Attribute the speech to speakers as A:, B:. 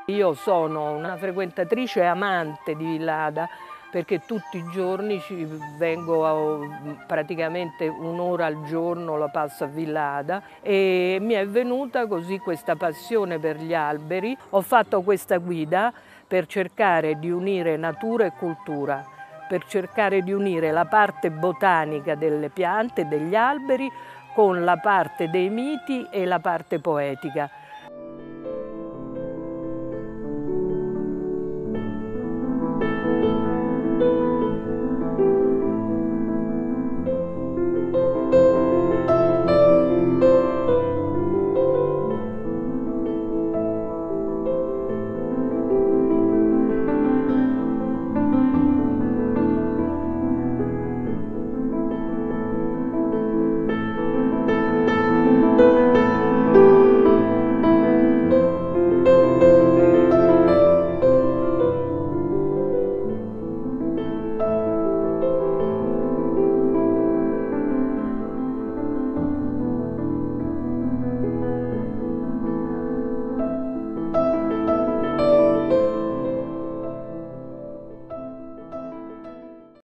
A: Io sono una frequentatrice e amante di Villada perché tutti i giorni ci vengo, praticamente un'ora al giorno la passo a Villada e mi è venuta così questa passione per gli alberi. Ho fatto questa guida per cercare di unire natura e cultura, per cercare di unire la parte botanica delle piante e degli alberi con la parte dei miti e la parte poetica.